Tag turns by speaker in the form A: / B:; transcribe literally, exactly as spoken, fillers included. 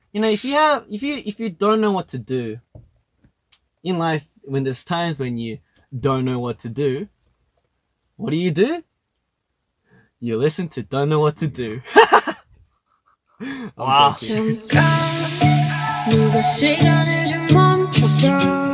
A: You know, if you have, if you, if you don't know what to do in life, when there's times when you don't know what to do, what do you do? You listen to Don't Know What to Do. I'm
B: Wow.
A: joking.
C: 잠깐 누가 시간을 좀 멈춰봐